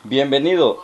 Bienvenido.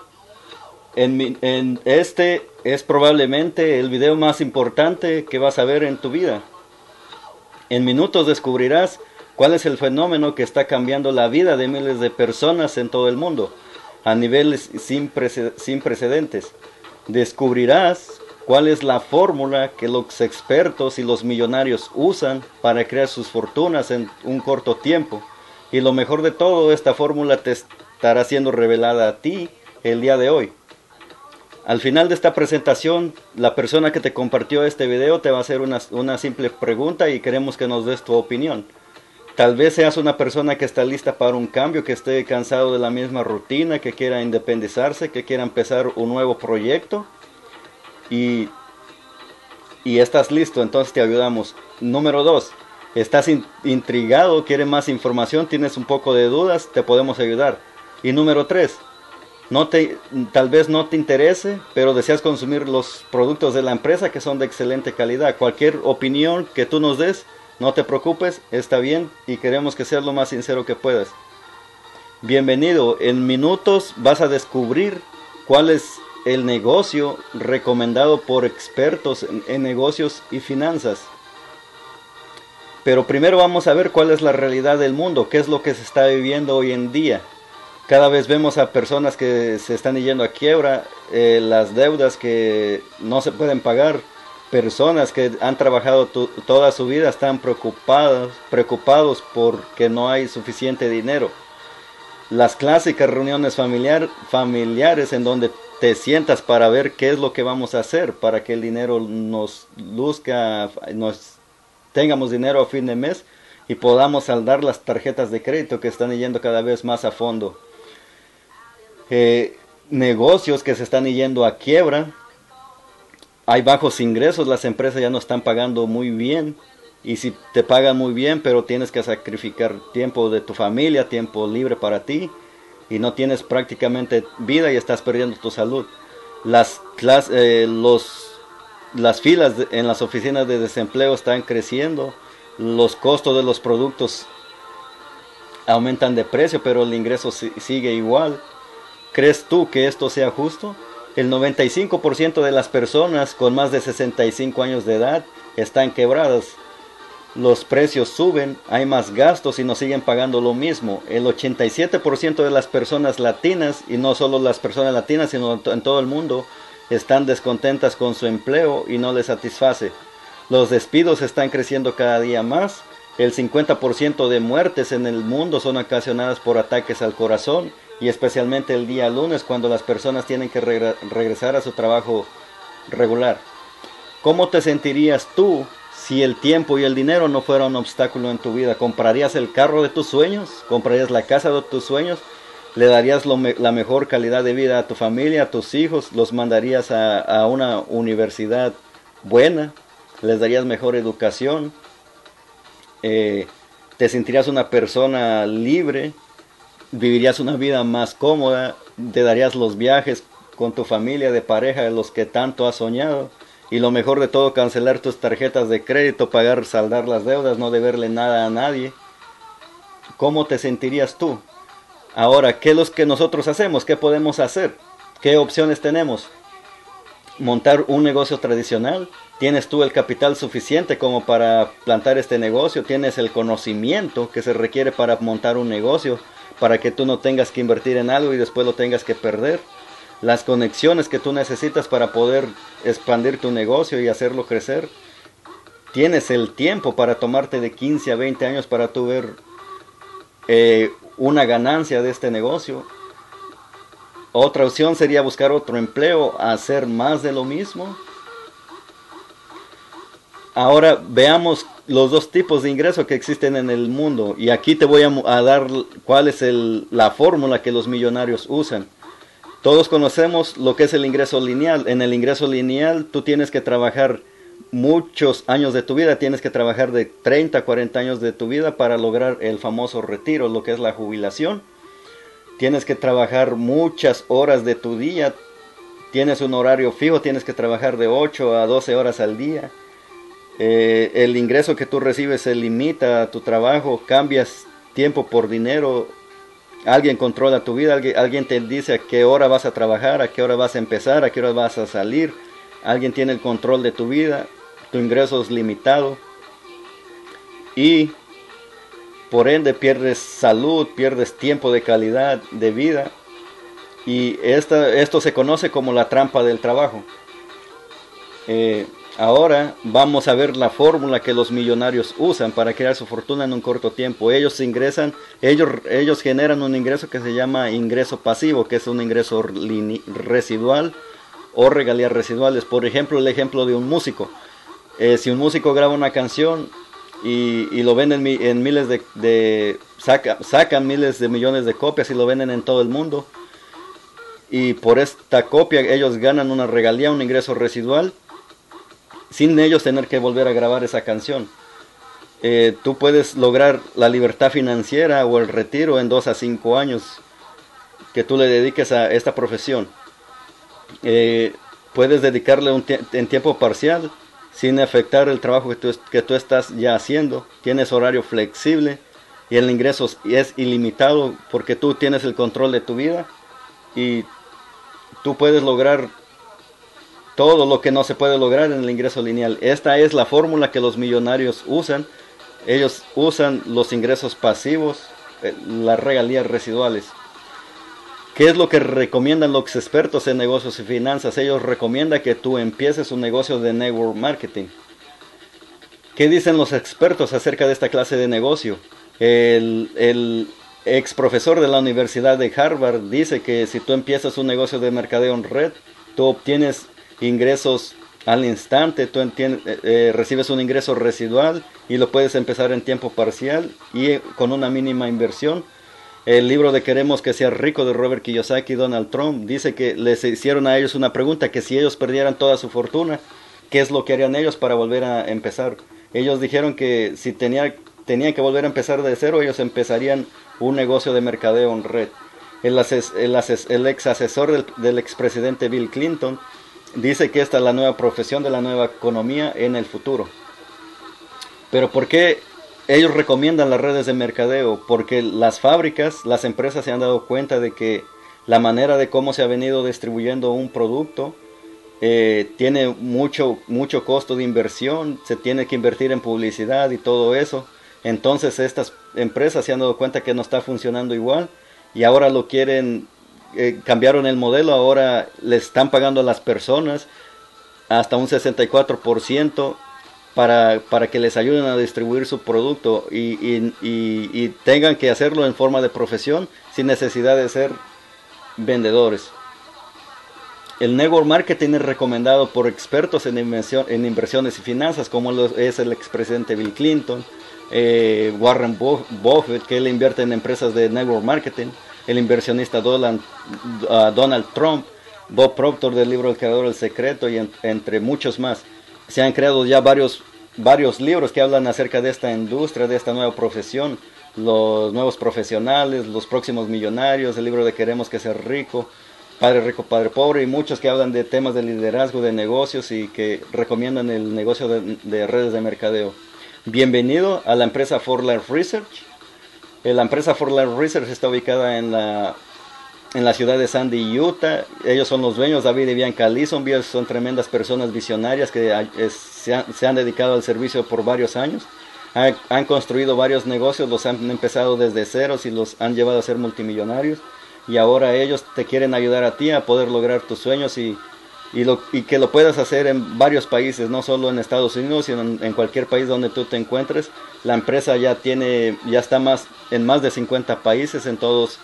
Este es probablemente el video más importante que vas a ver en tu vida. En minutos descubrirás cuál es el fenómeno que está cambiando la vida de miles de personas en todo el mundo, a niveles sin precedentes. Descubrirás cuál es la fórmula que los expertos y los millonarios usan para crear sus fortunas en un corto tiempo. Y lo mejor de todo, esta fórmula te estará siendo revelada a ti el día de hoy. Al final de esta presentación, la persona que te compartió este video te va a hacer una simple pregunta y queremos que nos des tu opinión. Tal vez seas una persona que está lista para un cambio, que esté cansado de la misma rutina, que quiera independizarse, que quiera empezar un nuevo proyecto y estás listo, entonces te ayudamos. Número 2, estás intrigado, quieres más información, tienes un poco de dudas, te podemos ayudar. Y número 3, tal vez no te interese, pero deseas consumir los productos de la empresa que son de excelente calidad. Cualquier opinión que tú nos des, no te preocupes, está bien y queremos que seas lo más sincero que puedas. Bienvenido, en minutos vas a descubrir cuál es el negocio recomendado por expertos en negocios y finanzas. Pero primero vamos a ver cuál es la realidad del mundo, qué es lo que se está viviendo hoy en día. Cada vez vemos a personas que se están yendo a quiebra, las deudas que no se pueden pagar, personas que han trabajado toda su vida están preocupados porque no hay suficiente dinero. Las clásicas reuniones familiares en donde te sientas para ver qué es lo que vamos a hacer para que el dinero nos luzca, tengamos dinero a fin de mes y podamos saldar las tarjetas de crédito que están yendo cada vez más a fondo. Negocios que se están yendo a quiebra, hay bajos ingresos, las empresas ya no están pagando muy bien, y si te pagan muy bien pero tienes que sacrificar tiempo de tu familia, tiempo libre para ti, y no tienes prácticamente vida y estás perdiendo tu salud. Las filas en las oficinas de desempleo están creciendo, los costos de los productos aumentan de precio pero el ingreso sigue igual. ¿Crees tú que esto sea justo? El 95% de las personas con más de 65 años de edad están quebradas. Los precios suben, hay más gastos y nos siguen pagando lo mismo. El 87% de las personas latinas, y no solo las personas latinas, sino en todo el mundo, están descontentas con su empleo y no les satisface. Los despidos están creciendo cada día más. El 50% de muertes en el mundo son ocasionadas por ataques al corazón, y especialmente el día lunes cuando las personas tienen que regresar a su trabajo regular. ¿Cómo te sentirías tú si el tiempo y el dinero no fuera un obstáculo en tu vida? ¿Comprarías el carro de tus sueños? ¿Comprarías la casa de tus sueños? ¿Le darías la mejor calidad de vida a tu familia, a tus hijos? ¿Los mandarías a una universidad buena? ¿Les darías mejor educación? ¿Te sentirías una persona libre? ¿Vivirías una vida más cómoda? ¿Te darías los viajes con tu familia de pareja de los que tanto has soñado? Y lo mejor de todo, cancelar tus tarjetas de crédito, saldar las deudas, no deberle nada a nadie. ¿Cómo te sentirías tú? Ahora, ¿qué es lo que nosotros hacemos? ¿Qué podemos hacer? ¿Qué opciones tenemos? ¿Montar un negocio tradicional? ¿Tienes tú el capital suficiente como para plantar este negocio? ¿Tienes el conocimiento que se requiere para montar un negocio, para que tú no tengas que invertir en algo y después lo tengas que perder? Las conexiones que tú necesitas para poder expandir tu negocio y hacerlo crecer. ¿Tienes el tiempo para tomarte de 15 a 20 años para tú ver una ganancia de este negocio? Otra opción sería buscar otro empleo, hacer más de lo mismo. Ahora veamos los dos tipos de ingresos que existen en el mundo. Y aquí te voy a dar cuál es la fórmula que los millonarios usan. Todos conocemos lo que es el ingreso lineal. En el ingreso lineal tú tienes que trabajar muchos años de tu vida. Tienes que trabajar de 30 a 40 años de tu vida para lograr el famoso retiro, lo que es la jubilación. Tienes que trabajar muchas horas de tu día. Tienes un horario fijo, tienes que trabajar de 8 a 12 horas al día. El ingreso que tú recibes se limita a tu trabajo, cambias tiempo por dinero Alguien controla tu vida, alguien te dice a qué hora vas a trabajar, a qué hora vas a empezar, a qué hora vas a salir. Alguien tiene el control de tu vida, tu ingreso es limitado y por ende pierdes salud, pierdes tiempo de calidad de vida. Y esto se conoce como la trampa del trabajo. Ahora vamos a ver la fórmula que los millonarios usan para crear su fortuna en un corto tiempo. Ellos generan un ingreso que se llama ingreso pasivo, que es un ingreso residual o regalías residuales. Por ejemplo, el ejemplo de un músico. Si un músico graba una canción y lo venden en miles sacan miles de millones de copias y lo venden en todo el mundo, y por esta copia ellos ganan una regalía, un ingreso residual, sin ellos tener que volver a grabar esa canción. Tú puedes lograr la libertad financiera o el retiro en 2 a 5 años que tú le dediques a esta profesión. Puedes dedicarle en tiempo parcial sin afectar el trabajo que tú estás ya haciendo. Tienes horario flexible y el ingreso es ilimitado porque tú tienes el control de tu vida y tú puedes lograr todo lo que no se puede lograr en el ingreso lineal. Esta es la fórmula que los millonarios usan. Ellos usan los ingresos pasivos, las regalías residuales. ¿Qué es lo que recomiendan los expertos en negocios y finanzas? Ellos recomiendan que tú empieces un negocio de network marketing. ¿Qué dicen los expertos acerca de esta clase de negocio? El ex profesor de la Universidad de Harvard dice que si tú empiezas un negocio de mercadeo en red, tú obtienes ingresos al instante, tú recibes un ingreso residual y lo puedes empezar en tiempo parcial y con una mínima inversión. El libro de Queremos que seas rico de Robert Kiyosaki y Donald Trump dice que les hicieron a ellos una pregunta, que si ellos perdieran toda su fortuna, ¿qué es lo que harían ellos para volver a empezar? Ellos dijeron que si tenían que volver a empezar de cero, ellos empezarían un negocio de mercadeo en red. El ex asesor del expresidente Bill Clinton dice que esta es la nueva profesión de la nueva economía en el futuro. Pero ¿por qué ellos recomiendan las redes de mercadeo? Porque las fábricas, las empresas se han dado cuenta de que la manera de cómo se ha venido distribuyendo un producto tiene mucho costo de inversión, se tiene que invertir en publicidad y todo eso. Entonces estas empresas se han dado cuenta que no está funcionando igual y ahora lo quieren, cambiaron el modelo, ahora le están pagando a las personas hasta un 64% para que les ayuden a distribuir su producto y tengan que hacerlo en forma de profesión sin necesidad de ser vendedores. El network marketing es recomendado por expertos en inversiones y finanzas, como es el expresidente Bill Clinton, Warren Buffett, que él invierte en empresas de network marketing, el inversionista Donald Trump, Bob Proctor del libro El Creador del Secreto y entre muchos más. Se han creado ya varios libros que hablan acerca de esta industria, de esta nueva profesión, los nuevos profesionales, los próximos millonarios, el libro de Queremos que seas rico, Padre Rico, Padre Pobre, y muchos que hablan de temas de liderazgo, de negocios y que recomiendan el negocio de redes de mercadeo. Bienvenido a la empresa 4Life Research. La empresa 4Life Research está ubicada en la ciudad de Sandy, Utah. Ellos son los dueños, David y Bianca Leesonby. Son tremendas personas visionarias que se han dedicado al servicio por varios años. Han construido varios negocios, los han empezado desde ceros y los han llevado a ser multimillonarios. Y ahora ellos te quieren ayudar a ti a poder lograr tus sueños y que lo puedas hacer en varios países, no solo en Estados Unidos, sino en cualquier país donde tú te encuentres. La empresa ya está en más de 50 países, en todos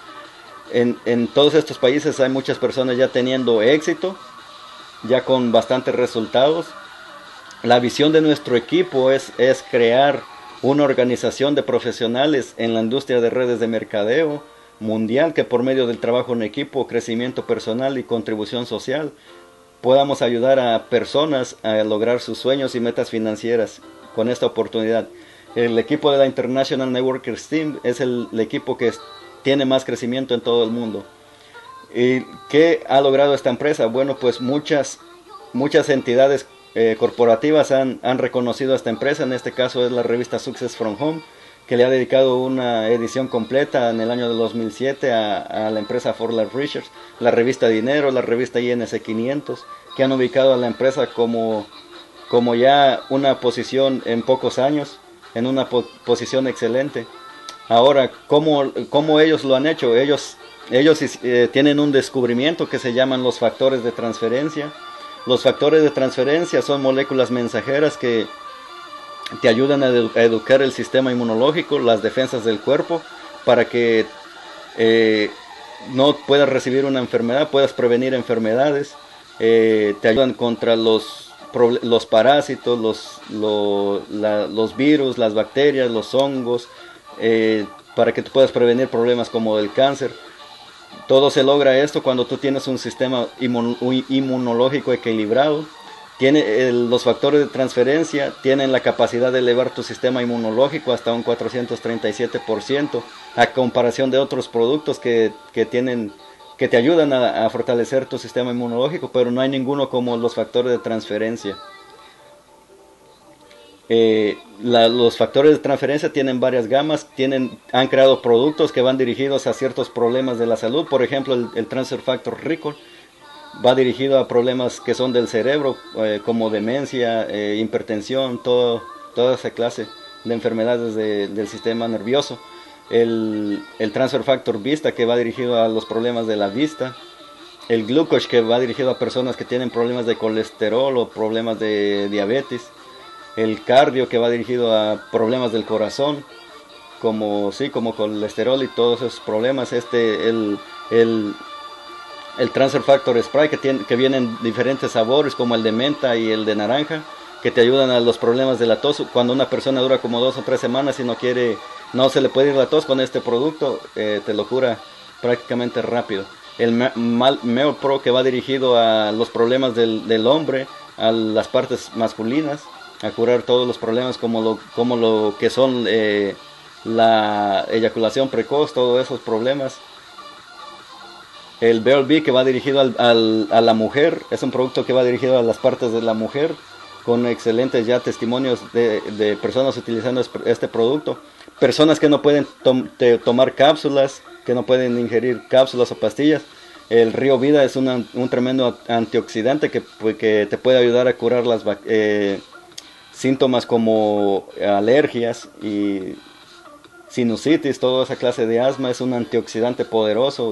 estos países hay muchas personas ya teniendo éxito, ya con bastantes resultados. La visión de nuestro equipo es crear una organización de profesionales en la industria de redes de mercadeo mundial que por medio del trabajo en equipo, crecimiento personal y contribución social podamos ayudar a personas a lograr sus sueños y metas financieras con esta oportunidad. El equipo de la International Networkers Team es el equipo que tiene más crecimiento en todo el mundo. ¿Y qué ha logrado esta empresa? Bueno, pues muchas entidades corporativas han reconocido a esta empresa. En este caso es la revista Success from Home, que le ha dedicado una edición completa en el año de 2007 a la empresa For Life Research, la revista Dinero, la revista INC 500, que han ubicado a la empresa como ya una posición en pocos años, en una posición excelente. Ahora, ¿cómo ellos lo han hecho? Ellos tienen un descubrimiento que se llaman los factores de transferencia. Los factores de transferencia son moléculas mensajeras que te ayudan a educar el sistema inmunológico, las defensas del cuerpo, para que no puedas recibir una enfermedad, puedas prevenir enfermedades. Te ayudan contra los parásitos, los virus, las bacterias, los hongos, para que tú puedas prevenir problemas como el cáncer. Todo se logra esto cuando tú tienes un sistema inmunológico equilibrado. Los factores de transferencia tienen la capacidad de elevar tu sistema inmunológico hasta un 437%, a comparación de otros productos que te ayudan a fortalecer tu sistema inmunológico, pero no hay ninguno como los factores de transferencia. Los factores de transferencia tienen varias gamas, han creado productos que van dirigidos a ciertos problemas de la salud. Por ejemplo, el Transfer Factor Recall va dirigido a problemas que son del cerebro, como demencia, hipertensión, toda esa clase de enfermedades del sistema nervioso. El Transfer Factor Vista, que va dirigido a los problemas de la vista. El Glucose, que va dirigido a personas que tienen problemas de colesterol o problemas de diabetes. El Cardio, que va dirigido a problemas del corazón, como colesterol y todos esos problemas. El Transfer Factor Spray, que vienen diferentes sabores, como el de menta y el de naranja, que te ayudan a los problemas de la tos. Cuando una persona dura como 2 o 3 semanas y no se le puede ir la tos, con este producto te lo cura prácticamente rápido. El Meo Pro, que va dirigido a los problemas del hombre, a las partes masculinas, a curar todos los problemas como lo que son la eyaculación precoz, todos esos problemas. El BLB, que va dirigido a la mujer, es un producto que va dirigido a las partes de la mujer, con excelentes ya testimonios de personas utilizando este producto. Personas que no pueden tomar cápsulas, que no pueden ingerir cápsulas o pastillas. El Río Vida es un tremendo antioxidante que te puede ayudar a curar las síntomas como alergias y sinusitis, toda esa clase de asma. Es un antioxidante poderoso.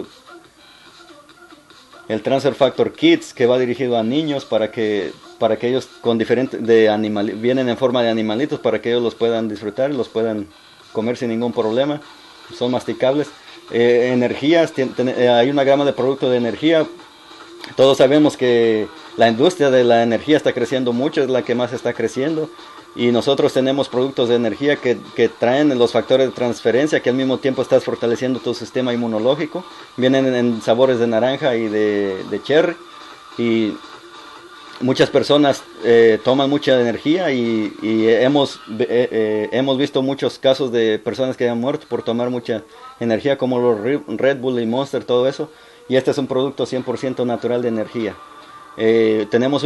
El Transfer Factor Kids, que va dirigido a niños para que ellos vienen en forma de animalitos, para que ellos los puedan disfrutar y los puedan comer sin ningún problema. Son masticables. Energías, hay una gama de productos de energía. Todos sabemos que la industria de la energía está creciendo mucho, es la que más está creciendo, y nosotros tenemos productos de energía que traen los factores de transferencia, que al mismo tiempo estás fortaleciendo tu sistema inmunológico. Vienen en sabores de naranja y de cherry, y muchas personas toman mucha energía, y hemos visto muchos casos de personas que han muerto por tomar mucha energía, como los Red Bull y Monster, todo eso. Y este es un producto 100% natural de energía. Tenemos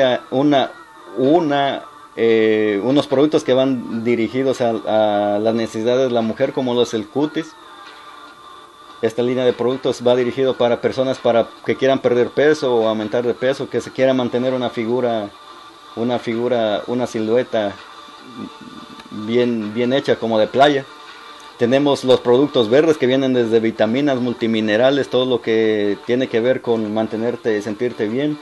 unos productos que van dirigidos a las necesidades de la mujer, como el Cutis. Esta línea de productos va dirigido para personas que quieran perder peso o aumentar de peso, que se quieran mantener una silueta bien hecha, como de playa. Tenemos los productos verdes, que vienen desde vitaminas, multiminerales, todo lo que tiene que ver con sentirte bien.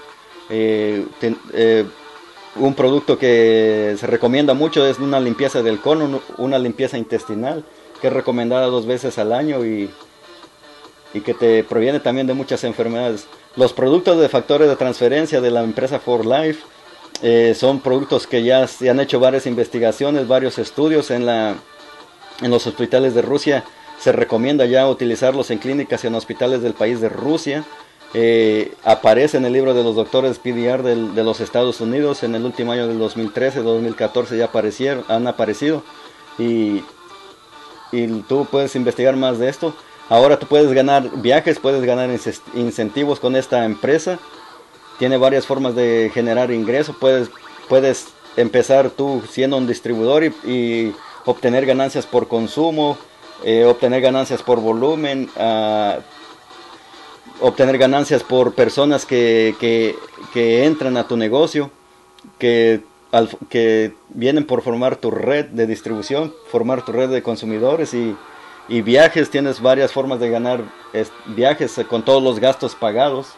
Un producto que se recomienda mucho es una limpieza del colon, una limpieza intestinal, que es recomendada 2 veces al año y que te previene también de muchas enfermedades. Los productos de factores de transferencia de la empresa For Life son productos que ya se han hecho varias investigaciones, varios estudios en los hospitales de Rusia. Se recomienda ya utilizarlos en clínicas y en hospitales del país de Rusia. Aparece en el libro de los doctores PDR de los Estados Unidos. En el último año del 2013-2014 ya han aparecido. Y tú puedes investigar más de esto. Ahora tú puedes ganar viajes, puedes ganar incentivos con esta empresa. Tiene varias formas de generar ingresos. Puedes empezar tú siendo un distribuidor y obtener ganancias por consumo, obtener ganancias por volumen, obtener ganancias por personas que entran a tu negocio, que vienen por formar tu red de distribución, formar tu red de consumidores y viajes. Tienes varias formas de ganar viajes con todos los gastos pagados.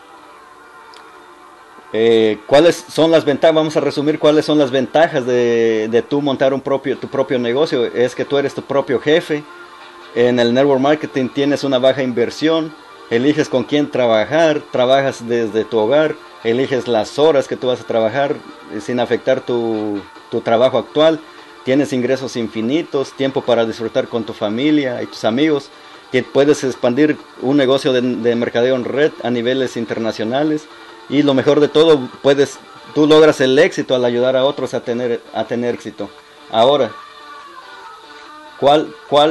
¿Cuáles son las ventajas? Vamos a resumir cuáles son las ventajas de tú montar tu propio negocio. Es que tú eres tu propio jefe. En el network marketing tienes una baja inversión, eliges con quién trabajar, trabajas desde tu hogar, eliges las horas que tú vas a trabajar sin afectar tu trabajo actual, tienes ingresos infinitos, tiempo para disfrutar con tu familia y tus amigos, que puedes expandir un negocio de mercadeo en red a niveles internacionales, y lo mejor de todo, tú logras el éxito al ayudar a otros a tener éxito. Ahora, ¿cuál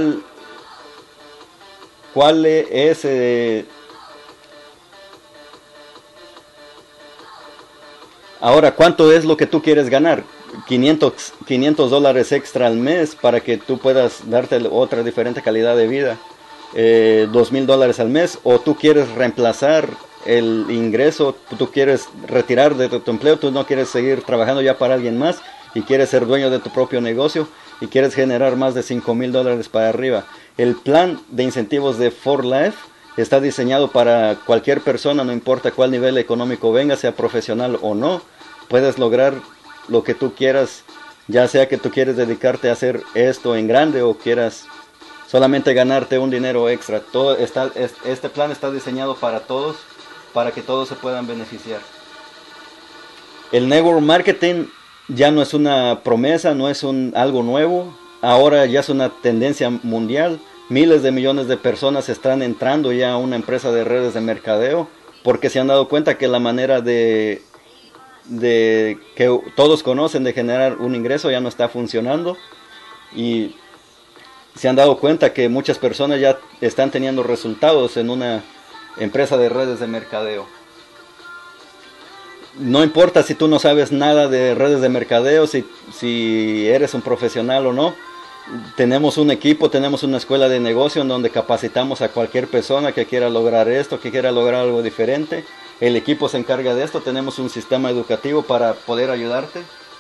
es ahora, ¿cuánto es lo que tú quieres ganar? $500 extra al mes para que tú puedas darte otra diferente calidad de vida. $2,000 al mes. O tú quieres reemplazar el ingreso, tú quieres retirar de tu empleo, tú no quieres seguir trabajando ya para alguien más y quieres ser dueño de tu propio negocio y quieres generar más de $5,000 para arriba. El plan de incentivos de For Life está diseñado para cualquier persona, no importa cuál nivel económico venga, sea profesional o no. Puedes lograr lo que tú quieras, ya sea que tú quieres dedicarte a hacer esto en grande o quieras solamente ganarte un dinero extra. Este plan está diseñado para todos, para que todos se puedan beneficiar. El network marketing ya no es una promesa, no es algo nuevo. Ahora ya es una tendencia mundial. Miles de millones de personas están entrando ya a una empresa de redes de mercadeo porque se han dado cuenta que la manera que todos conocen de generar un ingreso ya no está funcionando, y se han dado cuenta que muchas personas ya están teniendo resultados en una empresa de redes de mercadeo. No importa si tú no sabes nada de redes de mercadeo, si eres un profesional o no. Tenemos un equipo, tenemos una escuela de negocio en donde capacitamos a cualquier persona que quiera lograr esto, que quiera lograr algo diferente. El equipo se encarga de esto, tenemos un sistema educativo para poder ayudarte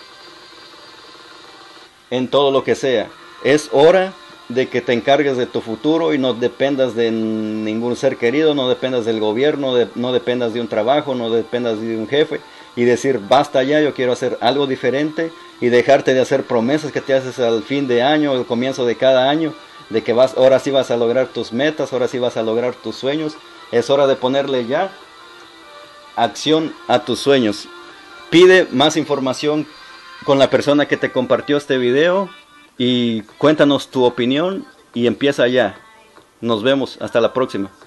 en todo lo que sea. Es hora de que te encargues de tu futuro y no dependas de ningún ser querido, no dependas del gobierno, no dependas de un trabajo, no dependas de un jefe, y decir basta ya, yo quiero hacer algo diferente, y dejarte de hacer promesas que te haces al fin de año, al comienzo de cada año, de que ahora sí vas a lograr tus metas, ahora sí vas a lograr tus sueños. Es hora de ponerle ya acción a tus sueños. Pide más información con la persona que te compartió este video y cuéntanos tu opinión y empieza ya. Nos vemos, hasta la próxima.